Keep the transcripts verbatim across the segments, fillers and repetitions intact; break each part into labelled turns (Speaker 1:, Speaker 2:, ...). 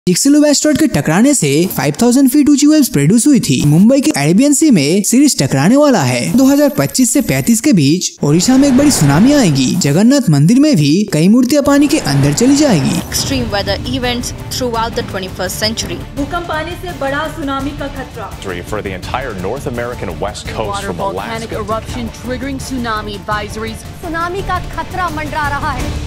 Speaker 1: चिक्सलूब asteroid के टकराने से पाँच हज़ार फीट ऊंची वेव्स प्रोड्यूस हुई थी। मुंबई के अरेबियन सी में सीरीज टकराने वाला है। दो हज़ार पच्चीस से पैंतीस के बीच ओडिशा में एक बड़ी सुनामी आएगी। जगन्नाथ मंदिर में भी कई मूर्तियां पानी के अंदर चली जाएगी।
Speaker 2: Extreme weather events throughout the twenty first century.
Speaker 3: भूकंप आने से बड़ा सुनामी का खतरा।
Speaker 4: For the entire North American west coast from
Speaker 5: volcanic eruption triggering tsunami advisories.
Speaker 3: Tsunami का खतरा मंडरा रहा है।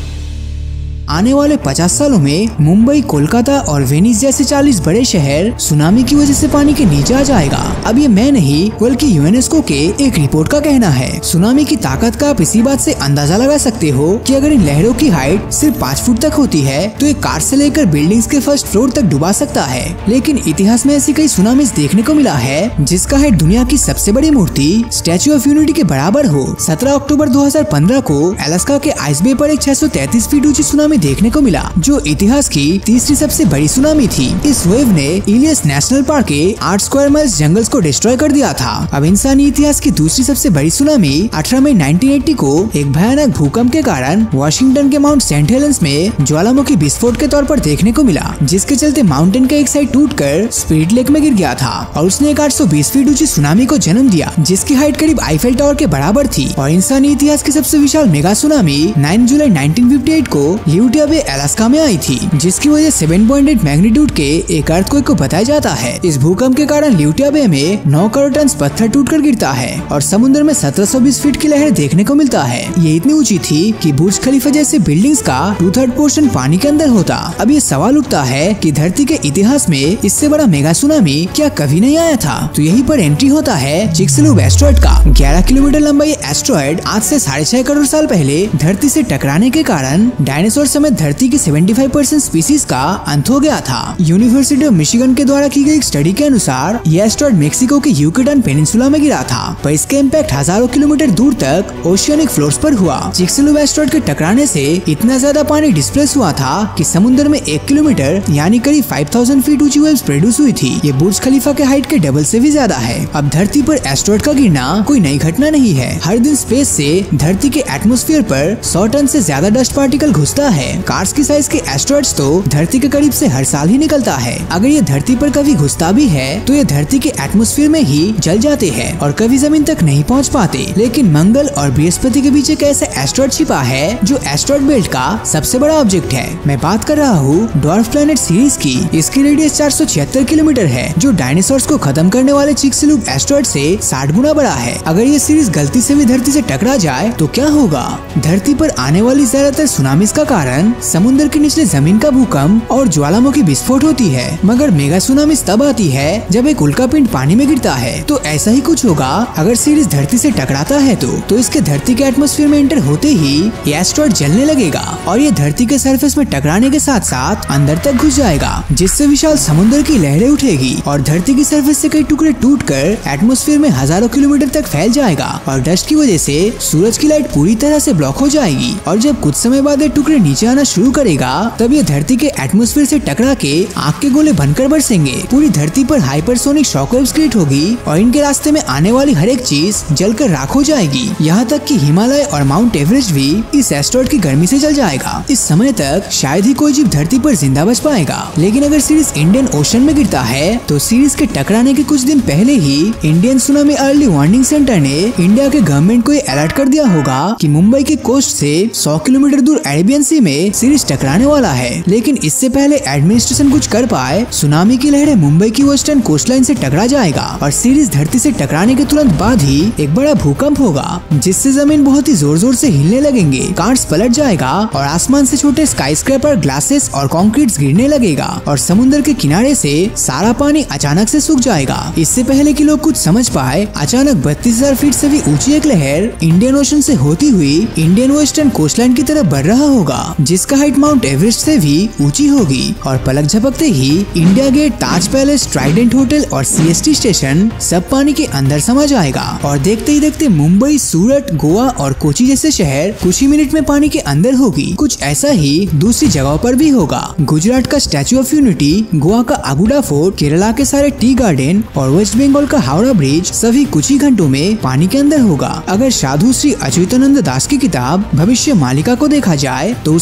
Speaker 1: आने वाले पचास सालों में मुंबई, कोलकाता और वेनिस जैसे चालीस बड़े शहर सुनामी की वजह से पानी के नीचे आ जाएगा। अब ये मैं नहीं बल्कि यूनेस्को के एक रिपोर्ट का कहना है। सुनामी की ताकत का आप इसी बात से अंदाजा लगा सकते हो कि अगर इन लहरों की हाइट सिर्फ पाँच फुट तक होती है तो एक कार से लेकर बिल्डिंग्स के फर्स्ट फ्लोर तक डुबा सकता है। लेकिन इतिहास में ऐसी कई सुनामीज देखने को मिला है जिसका हाइट दुनिया की सबसे बड़ी मूर्ति स्टैच्यू ऑफ यूनिटी के बराबर हो। सत्रह अक्टूबर दो हजार पंद्रह को अलास्का के आइस बे पर एक छह सौ तैतीस फीट ऊंची सुनामी देखने को मिला, जो इतिहास की तीसरी सबसे बड़ी सुनामी थी। इस वेव ने इलियस नेशनल पार्क के आठ स्क्वायर माइल्स जंगल्स को डिस्ट्रॉय कर दिया था। अब इंसानी इतिहास की दूसरी सबसे बड़ी सुनामी अठारह मई उन्नीस सौ अस्सी को एक भयानक भूकंप के कारण वाशिंगटन के माउंट सेंट हेलेंस में ज्वालामुखी विस्फोट के तौर पर देखने को मिला, जिसके चलते माउंटेन का एक साइड टूटकर स्पिरिट लेक में गिर गया था और उसने एक आठ सौ बीस फीट ऊंची सुनामी को जन्म दिया, जिसकी हाइट करीब आईफेल टावर के बराबर थी। और इंसानी इतिहास की सबसे विशाल मेगा सुनामी नौ जुलाई उन्नीस सौ अट्ठावन को लियोटिया बे अलास्का में आई थी, जिसकी वजह सात पॉइंट आठ मैग्नीट्यूड के एक अर्थक्वेक को बताया जाता है। इस भूकंप के कारण लियोटिया बे में नौ करोड़ टन पत्थर टूटकर गिरता है और समुद्र में सत्रह सौ बीस फीट की लहर देखने को मिलता है। ये इतनी ऊंची थी कि बुर्ज खलीफा जैसे बिल्डिंग्स का टू थर्ड पोर्शन पानी के अंदर होता। अब ये सवाल उठता है कि धरती के इतिहास में इससे बड़ा मेगा सुनामी क्या कभी नहीं आया था? तो यहीं पर एंट्री होता है चिक्सलूब एस्टेरॉयड का। ग्यारह किलोमीटर लंबा ये एस्टेरॉयड आज से साढ़े छह करोड़ साल पहले धरती से टकराने के कारण डायनासोर समेत धरती की पचहत्तर परसेंट स्पीसीज का अंत हो गया था। यूनिवर्सिटी ऑफ मिशिगन के द्वारा की गई एक स्टडी के अनुसार ये एस्टेरॉयड मेक्सिको के यूकेटान पेनिनसुला में गिरा था, पर इसका इम्पैक्ट हजारों किलोमीटर दूर तक ओशियनिक फ्लोर्स पर हुआ। चिक्सलूब एस्टेरॉयड के टकराने से इतना ज्यादा पानी डिस्प्लेस हुआ था कि समुद्र में एक किलोमीटर यानी करीब पाँच हज़ार फीट ऊंची वेव्स प्रोड्यूस हुई थी। ये बुर्ज खलीफा के हाइट के डबल से भी ज्यादा है। अब धरती पर एस्टेरॉयड का गिरना कोई नई घटना नहीं है। हर दिन स्पेस से धरती के एटमॉस्फेयर पर सौ टन से ज्यादा डस्ट पार्टिकल घुसता है। कार्स की साइज के एस्टेरॉयड्स तो धरती के करीब से हर साल ही निकलता है। अगर ये धरती पर कभी घुसता भी है तो ये धरती के एटमॉस्फेयर में ही जल जाते हैं और कभी जमीन तक नहीं पहुंच पाते। लेकिन मंगल और बृहस्पति के बीच एक ऐसा एस्टेरॉयड छिपा है जो एस्टेरॉयड बेल्ट का सबसे बड़ा ऑब्जेक्ट है। मैं बात कर रहा हूँ ड्वार्फ प्लैनेट सीरीज की। इसकी रेडियस चार सौ छिहत्तर किलोमीटर है, जो डायनासोर्स को खत्म करने वाले चिक्सलूब एस्टेरॉयड से साठ गुना बड़ा है। अगर ये सीरीज गलती से भी धरती से टकरा जाए तो क्या होगा? धरती पर आने वाली ज्यादातर सुनामीज का कारण समुद्र के निचले जमीन का भूकंप और ज्वालामुखी विस्फोट होती है, मगर मेगा सुनामी तब आती है जब एक उल्कापिंड पानी में गिरता है। तो ऐसा ही कुछ होगा अगर सीरीज धरती से टकराता है तो तो इसके धरती के एटमॉस्फेयर में एंटर होते ही ये एस्टेरॉयड जलने लगेगा और ये धरती के सरफेस में टकराने के साथ साथ अंदर तक घुस जाएगा, जिससे विशाल समुद्र की लहरें उठेगी और धरती की सरफेस से कई टुकड़े टूटकर एटमॉस्फेयर में हजारों किलोमीटर तक फैल जाएगा और डस्ट की वजह से सूरज की लाइट पूरी तरह से ब्लॉक हो जाएगी। और जब कुछ समय बाद ये टुकड़े नीचे आना शुरू करेगा तब ये धरती के एटमॉस्फेयर से टकरा के आग के गोले बनकर बरसेंगे। पूरी धरती पर हाइपरसोनिक शॉकवेव्स क्रिएट होगी और इनके रास्ते में आने वाली हर एक चीज जलकर राख हो जाएगी। यहाँ तक कि हिमालय और माउंट एवरेस्ट भी इस एस्टेरॉयड की गर्मी से जल जाएगा। इस समय तक शायद ही कोई जीव धरती पर जिंदा बच पाएगा। लेकिन अगर सीरीज इंडियन ओशन में गिरता है तो सीरीज के टकराने के कुछ दिन पहले ही Indian tsunami early warning centre ने इंडिया के गवर्नमेंट को ये अलर्ट कर दिया होगा कि मुंबई के कोस्ट से सौ किलोमीटर दूर अरेबियन सी में सीरीज टकराने वाला है। लेकिन इससे पहले एडमिनिस्ट्रेशन कुछ कर पाए, सुनामी की लहरें मुंबई की वेस्टर्न कोस्टलाइन से टकरा जाएगा और सीरीज धरती से टकराने के तुरंत बाद ही एक बड़ा भूकंप होगा, जिससे जमीन बहुत ही जोर जोर से हिलने लगेंगे, कार्स पलट जाएगा और आसमान से छोटे स्काईस्क्रैपर, ग्लासेस और कंक्रीट्स गिरने लगेगा और समुद्र के किनारे से सारा पानी अचानक से सूख जाएगा। इससे पहले कि लोग कुछ समझ पाए, अचानक बत्तीस हजार फीट से भी ऊंची एक लहर इंडियन ओशन से होती हुई इंडियन वेस्टर्न कोस्टलाइन की तरफ बढ़ रहा होगा, जिसका हाइट माउंट एवरेस्ट से भी ऊंची होगी और पलक झपकते ही India Gate, Taj palace, Trident hotel और सीएसटी स्टेशन सब पानी के अंदर समा जाएगा। और देखते ही देखते मुंबई, सूरत, गोवा और कोची जैसे शहर कुछ ही मिनट में पानी के अंदर होगी। कुछ ऐसा ही दूसरी जगहों पर भी होगा। गुजरात का स्टैच्यू ऑफ यूनिटी, गोवा का अगुडा फोर्ट, केरला के सारे टी गार्डन और वेस्ट बंगाल का हावड़ा ब्रिज सभी कुछ ही घंटों में पानी के अंदर होगा। अगर साधु श्री अच्युतानंद दास की किताब भविष्य मालिका को देखा जाए तो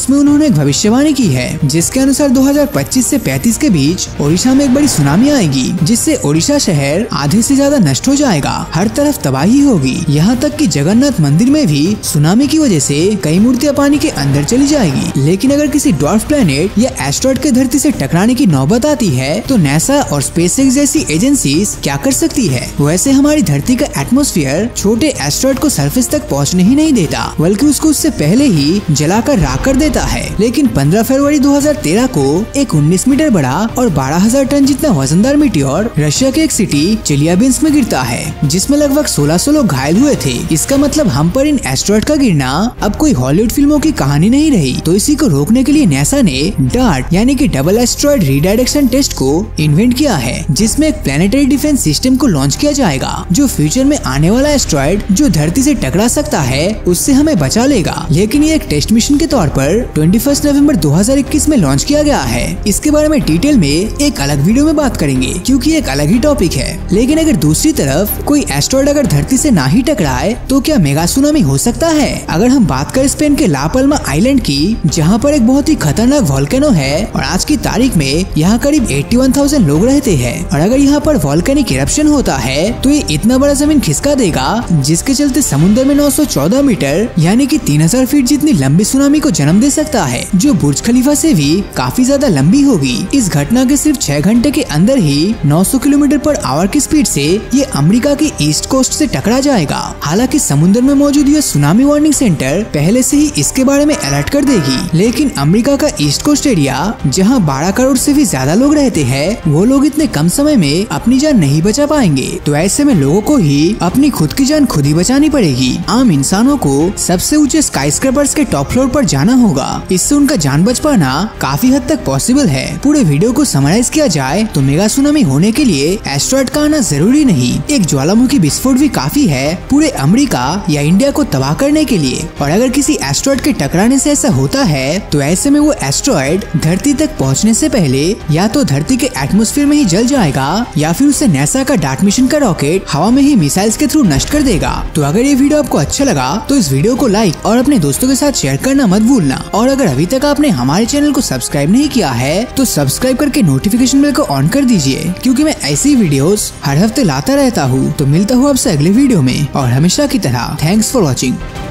Speaker 1: उसमें उन्होंने एक भविष्यवाणी की है जिसके अनुसार दो हज़ार पच्चीस से पैंतीस के बीच ओडिशा में एक बड़ी सुनामी आएगी जिससे ओडिशा शहर आधे से ज्यादा नष्ट हो जाएगा। हर तरफ तबाही होगी, यहाँ तक कि जगन्नाथ मंदिर में भी सुनामी की वजह से कई मूर्तियाँ पानी के अंदर चली जाएगी। लेकिन अगर किसी ड्वार्फ प्लेनेट या एस्टेरॉयड के धरती से टकराने की नौबत आती है तो नासा और स्पेसएक्स जैसी एजेंसीज क्या कर सकती है? वैसे हमारी धरती का एटमॉस्फेयर छोटे एस्टेरॉयड को सरफेस तक पहुंचने ही नहीं देता, बल्कि उसको उससे पहले ही जलाकर राख कर देता है। लेकिन पंद्रह फरवरी दो हज़ार तेरह को एक उन्नीस मीटर बड़ा और बारह हज़ार टन जितना वजनदार मीटियोर रशिया के एक सिटी चेलियाबिंस्क में गिरता है जिसमें लगभग सोलह सौ लोग घायल हुए थे। इसका मतलब हम पर इन एस्टेरॉयड का गिरना अब कोई हॉलीवुड फिल्मों की कहानी नहीं रही। तो इसी को रोकने के लिए नासा ने डार्ट यानी कि डबल एस्टेरॉयड रीडायरेक्शन टेस्ट को इन्वेंट किया है, जिसमें एक प्लेनेटरी डिफेंस सिस्टम को लॉन्च किया जाएगा जो फ्यूचर में आने वाला एस्टेरॉयड जो धरती से टकरा सकता है उससे हमें बचा लेगा। लेकिन ये एक टेस्ट मिशन के तौर पर इक्कीस नवंबर दो हज़ार इक्कीस में लॉन्च किया गया है। इसके बारे में डिटेल में एक अलग वीडियो में बात करेंगे क्योंकि एक अलग ही टॉपिक है। लेकिन अगर दूसरी तरफ कोई एस्टेरॉयड अगर धरती से ना ही टकराए तो क्या मेगा सुनामी हो सकता है? अगर हम बात करें स्पेन के ला पाल्मा आइलैंड की, जहाँ पर एक बहुत ही खतरनाक वोल्केनो है और आज की तारीख में यहाँ करीब इक्यासी हज़ार लोग रहते हैं, और अगर यहाँ पर वोल्केनिक इरप्शन होता है तो ये इतना बड़ा जमीन खिसका देगा जिसके चलते समुद्र में नौ सौ चौदह मीटर यानी कि तीन हज़ार फीट जितनी लंबी सुनामी को जन्म दे सकता है, जो बुर्ज खलीफा से भी काफी ज्यादा लंबी होगी। इस घटना के सिर्फ छह घंटे के अंदर ही नौ सौ किलोमीटर पर आवर की स्पीड से ये अमेरिका की ईस्ट कोस्ट से टकरा जाएगा। हालांकि समुद्र में मौजूद यह सुनामी वार्निंग सेंटर पहले से ही इसके बारे में अलर्ट कर देगी, लेकिन अमेरिका का ईस्ट कोस्ट एरिया जहां बारह करोड़ से भी ज्यादा लोग रहते हैं, वो लोग इतने कम समय में अपनी जान नहीं बचा पाएंगे। तो ऐसे में लोगों को ही अपनी खुद की जान खुद ही बचानी पड़ेगी। आम इंसानों को सबसे ऊंचे स्काईस्क्रैपर्स के टॉप फ्लोर पर जाना होगा, इससे उनका जान बच पाना काफी हद तक पॉसिबल है। पूरे वीडियो को समराइज किया जाए तो मेगा सुनामी होने के लिए एस्टेरॉयड का आना जरूरी नहीं, एक ज्वालामुखी विस्फोट भी काफी है पूरे अमेरिका या इंडिया को तबाह करने के लिए। और अगर किसी एस्टेरॉयड के टकराने से ऐसा होता है तो ऐसे में वो एस्टेरॉयड धरती तक पहुंचने से पहले या तो धरती के एटमॉस्फेयर में ही जल जाएगा या फिर उसे नासा का डार्ट मिशन का रॉकेट हवा में ही मिसाइल्स के थ्रू नष्ट कर देगा। तो अगर ये वीडियो आपको अच्छा लगा तो इस वीडियो को लाइक और अपने दोस्तों के साथ शेयर करना मत भूलना। और अगर अभी तक आपने हमारे चैनल को सब्सक्राइब नहीं किया है तो सब्सक्राइब करके नोटिफिकेशन बेल को ऑन कर दीजिए, क्योंकि मैं ऐसी वीडियोस हर हफ्ते लाता रहता हूँ। तो मिलता हूँ आपसे अगले वीडियो में, और हमेशा की तरह थैंक्स फॉर वॉचिंग।